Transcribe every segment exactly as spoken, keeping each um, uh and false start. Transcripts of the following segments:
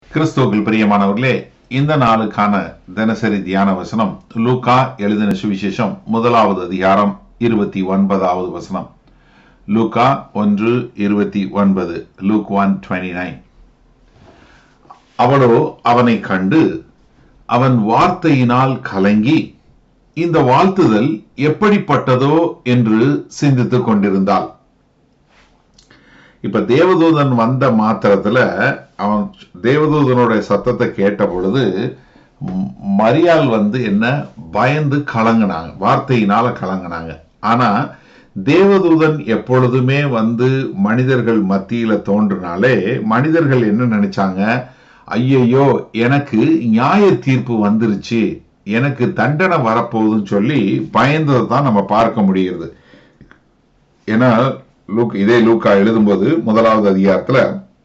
கிறிஸ்துவுக்குள் பிரியமானவர்களே, இந்த நாளுக்கான தினசரி தியான வசனம் லூக்கா எழுதின சுவிசேஷம் முதலாவது அதிகாரம் இருபத்தி ஒன்பதாவது வசனம். லூக்கா ஒன்று இருபத்தி ஒன்பது. Luke one twenty nine. அவளோ அவனை கண்டு அவன் வார்த்தையினால் கலங்கி இந்த வாழ்த்துதல் எப்படிப்பட்டதோ என்று சிந்தித்துக் கொண்டிருந்தாள். இப்ப தேவதூதன் வந்த மாத்திரத்துல அவன் தேவதூதனுடைய சத்தத்தை கேட்ட பொழுது மரியாள் வந்து என்ன பயந்து கலங்கினாங்க, வார்த்தையினால கலங்கினாங்க. ஆனா தேவதூதன் எப்பொழுதுமே வந்து மனிதர்கள் மத்தியில தோன்றினாலே மனிதர்கள் என்ன நினைச்சாங்க, ஐயையோ எனக்கு நியாய தீர்ப்பு வந்துருச்சு, எனக்கு தண்டனை வரப்போகுதுன்னு சொல்லி பயந்ததை தான் நம்ம பார்க்க முடிகிறது. ஏன்னா லூக் இதே லூக்கா எழுதும்போது முதலாவது அதிகாரத்துல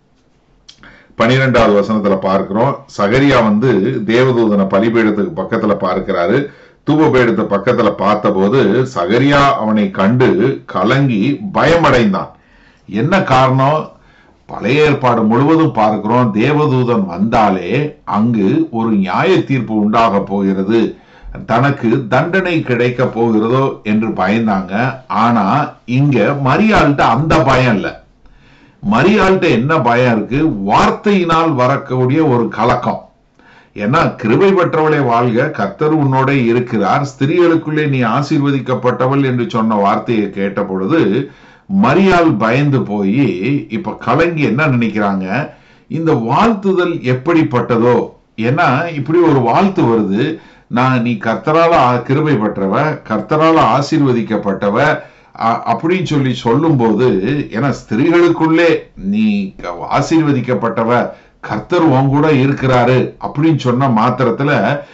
பனிரெண்டாவது வசனத்துல பார்க்கிறோம், சகரியா வந்து தேவதூதனை பலிபீடத்துக்கு பக்கத்துல பார்க்கிறாரு. தூபபீடத்து பக்கத்துல பார்த்த போது சகரியா அவனை கண்டு கலங்கி பயமடைந்தான். என்ன காரணம்? பழைய ஏற்பாடு முழுவதும் பார்க்கிறோம், தேவதூதன் வந்தாலே அங்கு ஒரு நியாய தீர்ப்பு உண்டாக போகிறது, தனக்கு தண்டனை கிடைக்க போகிறதோ என்று பயந்தாங்க. ஆனா இங்க மரியாள்கிட்ட அந்த பயம் இல்ல. மரியாள்கிட்ட என்ன பயம் இருக்கு? வார்த்தையினால் வரக்கூடிய ஒரு கலக்கம். ஏன்னா கிருபை பெற்றவளை வாழ்க, கர்த்தர் உன்னோட இருக்கிறார், ஸ்திரீகளுக்குள்ளே நீ ஆசீர்வதிக்கப்பட்டவள் என்று சொன்ன வார்த்தையை கேட்ட பொழுது மரியாள் பயந்து போய் இப்ப கலங்கி என்ன நினைக்கிறாங்க, இந்த வாழ்த்துதல் எப்படிப்பட்டதோ. ஏன்னா இப்படி ஒரு வாழ்த்து வருது, நான் நீ கர்த்தரால கிருபை பெற்றவ, கர்த்தரால ஆசீர்வதிக்கப்பட்டவ அப்படின்னு சொல்லி சொல்லும் போது, ஏன்னா ஸ்திரீகளுக்குள்ளே நீ ஆசீர்வதிக்கப்பட்டவ, கர்த்தர் உன் கூட இருக்கிறாரு அப்படின்னு சொன்ன மாத்திரத்துல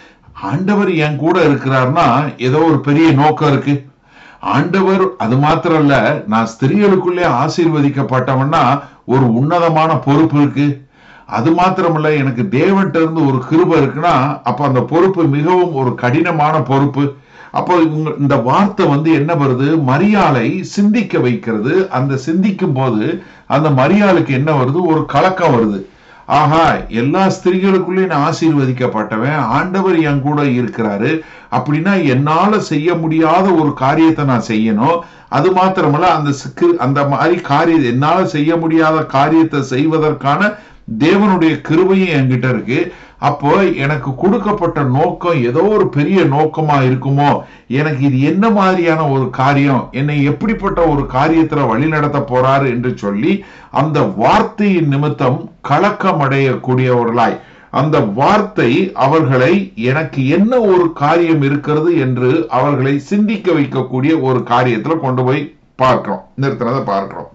ஆண்டவர் என் கூட இருக்கிறார்னா ஏதோ ஒரு பெரிய நோக்கம் இருக்கு. ஆண்டவர் அது மாத்திரம் இல்ல, நான் ஸ்திரீகளுக்குள்ளே ஆசீர்வதிக்கப்பட்டவன்னா ஒரு உன்னதமான பொறுப்பு இருக்கு. அது மாத்திரமல்ல, எனக்கு தேவன்கிட்ட இருந்து ஒரு கிருபை இருக்குன்னா அப்ப அந்த பொறுப்பு மிகவும் ஒரு கடினமான பொறுப்பு. அப்போ இந்த வார்த்தை வந்து என்ன வருது, மரியாளை சிந்திக்க வைக்கிறது. அந்த சிந்திக்கும் போது அந்த மரியாளுக்கு என்ன வருது, ஒரு கலக்கம் வருது. ஆஹா, எல்லா ஸ்திரீகளுக்குள்ளேயும் நான் ஆசீர்வதிக்கப்பட்டவன், ஆண்டவர் என் கூட இருக்கிறாரு, அப்படின்னா என்னால செய்ய முடியாத ஒரு காரியத்தை நான் செய்யணும். அது மாத்திரமல்ல, அந்த அந்த மாதிரி காரியம் என்னால செய்ய முடியாத காரியத்தை செய்வதற்கான தேவனுடைய கிருபையும் என்கிட்ட இருக்கு. அப்போ எனக்கு கொடுக்கப்பட்ட நோக்கம் ஏதோ ஒரு பெரிய நோக்கமா இருக்குமோ, எனக்கு இது என்ன மாதிரியான ஒரு காரியம், என்னை எப்படிப்பட்ட ஒரு காரியத்துல வழி நடத்த போறாரு என்று சொல்லி அந்த வார்த்தையின் நிமித்தம் கலக்கம் அடையக்கூடியவர்களாய், அந்த வார்த்தை அவர்களை எனக்கு என்ன ஒரு காரியம் இருக்கிறது என்று அவர்களை சிந்திக்க வைக்கக்கூடிய ஒரு காரியத்துல கொண்டு போய் பார்க்கிறோம், நிறுத்தினதை பார்க்கிறோம்.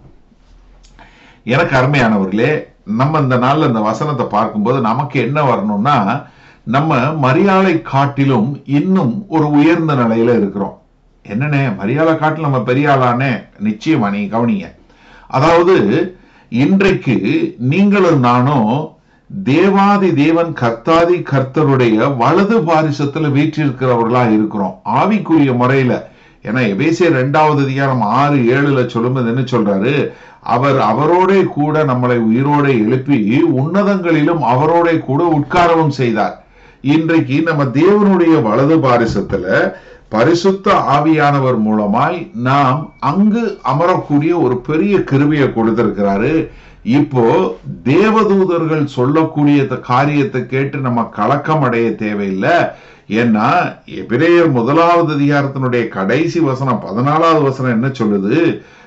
எனக்கு அருமையானவர்களே, நம்ம இந்த நாள்ல இந்த வசனத்தை பார்க்கும்போது நமக்கு என்ன வரணும்னா, நம்ம மரியாளை காட்டிலும் இன்னும் ஒரு உயர்ந்த நிலையில இருக்கிறோம். என்னன்னே, மரியாளை காட்டிலும் நம்ம பெரிய ஆளானே? நிச்சயமா, நீங்க கவனிங்க. அதாவது இன்றைக்கு நீங்களும் நானும் தேவாதி தேவன் கர்த்தாதி கர்த்தருடைய வலது பாரிசத்துல வீற்றிருக்கிறவர்களா இருக்கிறோம் ஆவிக்குரிய முறையில. ஏன்னா எபேசியர் இரண்டாவது அதிகாரம் ஆறு ஏழுல சொல்லும்போது என்ன சொல்றாரு, அவர் அவரோட கூட நம்மளை உயிரோட எழுப்பி உன்னதங்களிலும் அவரோட கூட உட்காரவும் செய்தார். இன்றைக்கு நம்ம தேவனுடைய வலது பாரிசத்துல பரிசுத்த ஆவியானவர் மூலமாய் நாம் அங்கு அமரக்கூடிய ஒரு பெரிய கிருபையை கொடுத்திருக்கிறாரு. இப்போ தேவதூதர்கள் சொல்லக்கூடிய காரியத்தை கேட்டு நம்ம கலக்கம் அடைய தேவையில்லை. ஏன்னா எபிரேயர் முதலாவது அதிகாரத்தினுடைய கடைசி வசனம் பதினாலாவது வசனம் என்ன சொல்லுது,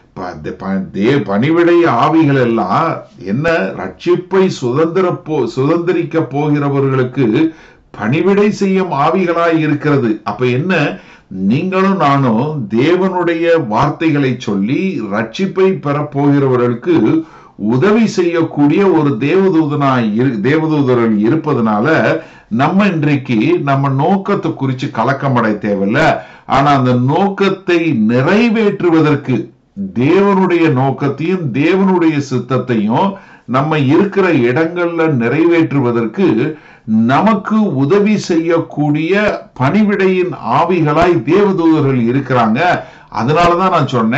பணிவிடை ஆவிகள் எல்லாம் என்ன ரட்சிப்பை சுதந்திர போ சுதந்திரிக்க போகிறவர்களுக்கு பணிவிடை செய்யும் ஆவிகளாய் இருக்கிறது. அப்ப என்ன, நீங்களும் நானும் தேவனுடைய வார்த்தைகளை சொல்லி ரட்சிப்பை பெற போகிறவர்களுக்கு உதவி செய்யக்கூடிய ஒரு தேவதூதனாய் தேவதூதர்கள் இருப்பதனால நம்ம இன்றைக்கு நம்ம நோக்கத்தை குறித்து கலக்கமடை தேவையில்லை. ஆனா அந்த நோக்கத்தை நிறைவேற்றுவதற்கு தேவனுடைய நோக்கத்தையும் தேவனுடைய சித்தத்தையும் நம்ம இருக்கிற இடங்கள்ல நிறைவேற்றுவதற்கு நமக்கு உதவி செய்யக்கூடிய பணிவிடையின் ஆவிகளாய் தேவதூதர்கள் இருக்கிறாங்க. அதனாலதான் நான் சொன்னேன்,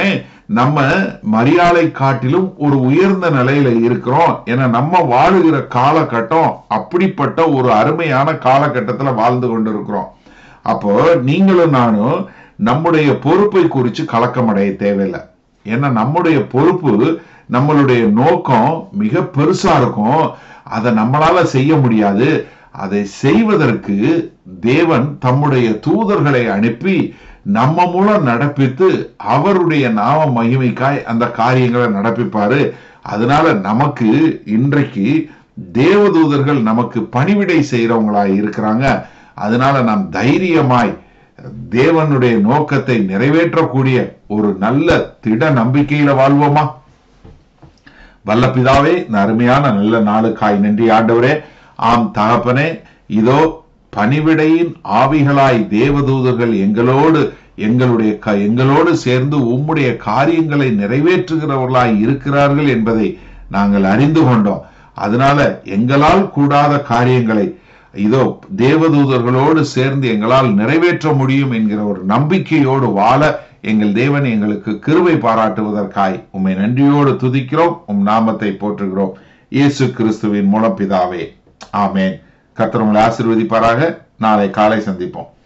நம்ம மரியாதை காட்டிலும் ஒரு உயர்ந்த நிலையில இருக்கிறோம். ஏன்னா நம்ம வாழுகிற காலகட்டம் அப்படிப்பட்ட ஒரு அருமையான காலகட்டத்துல வாழ்ந்து கொண்டிருக்கிறோம். அப்போ நீங்களும் நானும் நம்முடைய பொறுப்பை குறித்து கலக்கம் அடைய தேவையில்லை. ஏன்னா நம்முடைய பொறுப்பு, நம்மளுடைய நோக்கம் மிக பெருசா இருக்கும். அதை நம்மளால செய்ய முடியாது. அதை செய்வதற்கு தேவன் தம்முடைய தூதர்களை அனுப்பி நம்ம மூலம் நடப்பித்து அவருடைய நாம மகிமைக்காய் அந்த காரியங்களை நடப்பிப்பாரு. அதனால நமக்கு இன்றைக்கு தேவதூதர்கள் நமக்கு பணிவிடை செய்யறவங்களாய் இருக்கிறாங்க. அதனால நாம் தைரியமாய் தேவனுடைய நோக்கத்தை நிறைவேற்றக்கூடிய ஒரு நல்ல திட நம்பிக்கையில வாழ்வோமா? வல்ல பிதாவே, அருமையான நல்ல நாளுக்காய் நன்றி ஆண்டவரே. ஆம் தகப்பனே, இதோ பணிவிடையின் ஆவிகளாய் தேவதூதர்கள் எங்களோடு எங்களுடைய எங்களோடு சேர்ந்து உம்முடைய காரியங்களை நிறைவேற்றுகிறவர்களாய் இருக்கிறார்கள் என்பதை நாங்கள் அறிந்து கொண்டோம். அதனால எங்களால் கூடாத காரியங்களை இதோ தேவதூதர்களோடு சேர்ந்து எங்களால் நிறைவேற்ற முடியும் என்கிற ஒரு நம்பிக்கையோடு வாழ எங்கள் தேவன் எங்களுக்கு கிருபை பாராட்டுவதற்காய் உம்மை நன்றியோடு துதிக்கிறோம். உம் நாமத்தை போற்றுகிறோம். இயேசு கிறிஸ்துவின் மூலம் பிதாவே, ஆமேன். கர்த்தர் உங்களை ஆசீர்வதிப்பாராக. நாளை காலை சந்திப்போம்.